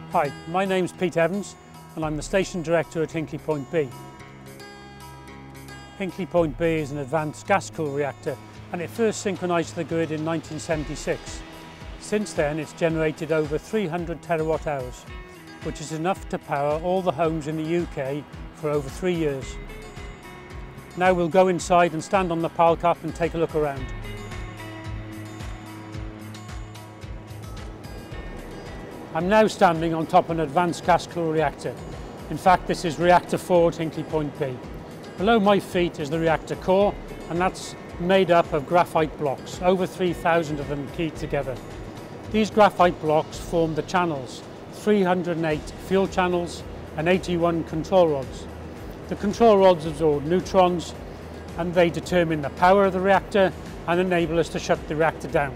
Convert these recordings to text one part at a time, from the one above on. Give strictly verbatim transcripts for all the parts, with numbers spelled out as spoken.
Hi, my name's Pete Evans and I'm the Station Director at Hinkley Point B. Hinkley Point B is an advanced gas-cooled reactor and it first synchronised to the grid in nineteen seventy-six. Since then it's generated over three hundred terawatt hours, which is enough to power all the homes in the U K for over three years. Now we'll go inside and stand on the pile cap and take a look around. I'm now standing on top of an advanced gas-cooled reactor. In fact, this is reactor four at Hinkley Point B. Below my feet is the reactor core, and that's made up of graphite blocks, over three thousand of them keyed together. These graphite blocks form the channels, three hundred eight fuel channels and eighty-one control rods. The control rods absorb neutrons and they determine the power of the reactor and enable us to shut the reactor down.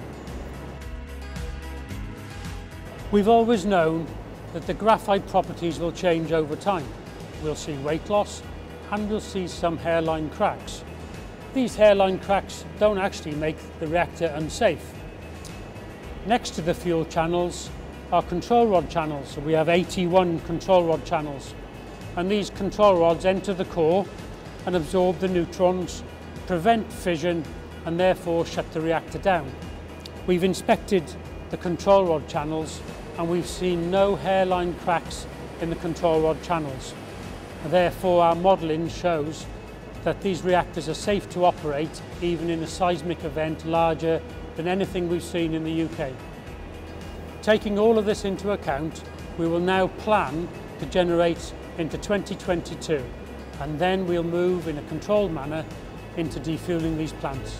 We've always known that the graphite properties will change over time. We'll see weight loss and we'll see some hairline cracks. These hairline cracks don't actually make the reactor unsafe. Next to the fuel channels are control rod channels. So we have eighty-one control rod channels, and these control rods enter the core and absorb the neutrons, prevent fission and therefore shut the reactor down. We've inspected the control rod channels and we've seen no hairline cracks in the control rod channels. Therefore our modelling shows that these reactors are safe to operate even in a seismic event larger than anything we've seen in the U K. Taking all of this into account, we will now plan to generate into twenty twenty-two, and then we'll move in a controlled manner into defueling these plants.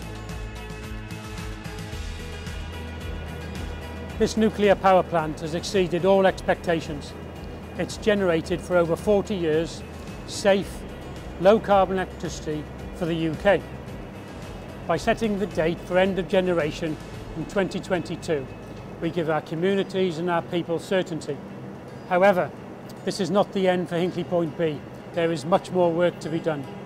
This nuclear power plant has exceeded all expectations. It's generated for over forty years safe, low carbon electricity for the U K. By setting the date for end of generation in twenty twenty-two, we give our communities and our people certainty. However, this is not the end for Hinkley Point B. There is much more work to be done.